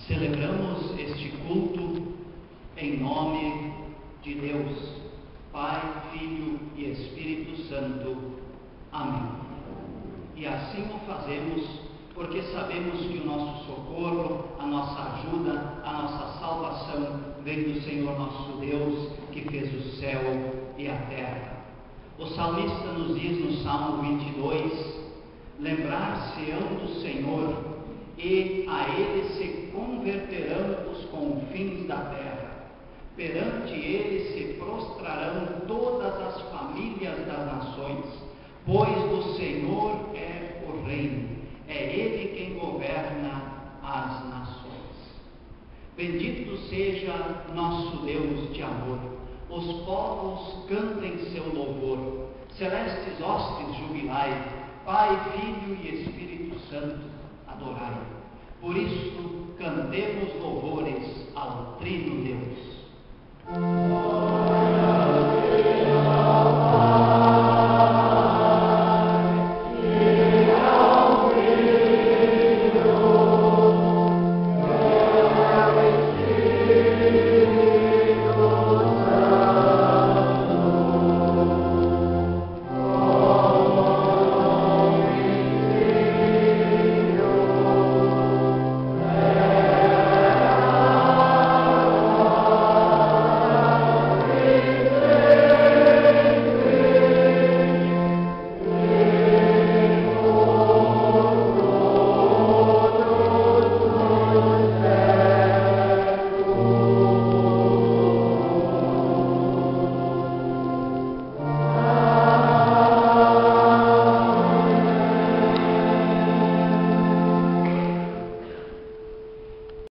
Celebramos este culto em nome de Deus, Pai, Filho e Espírito Santo. Amém. E assim o fazemos porque sabemos que o nosso socorro, a nossa ajuda, a nossa salvação vem do Senhor nosso Deus, que fez o céu e a terra. O salmista nos diz no Salmo 22, lembrar-se-ão do Senhor, e a Ele se converterão os confins da terra. Perante Ele se prostrarão todas as famílias das nações, pois do Senhor é o reino, é Ele quem governa as nações. Bendito seja nosso Deus de amor, os povos cantem seu louvor, celestes hostes jubilai, Pai, Filho e Espírito Santo adorai. Por isso cantemos louvores ao Trino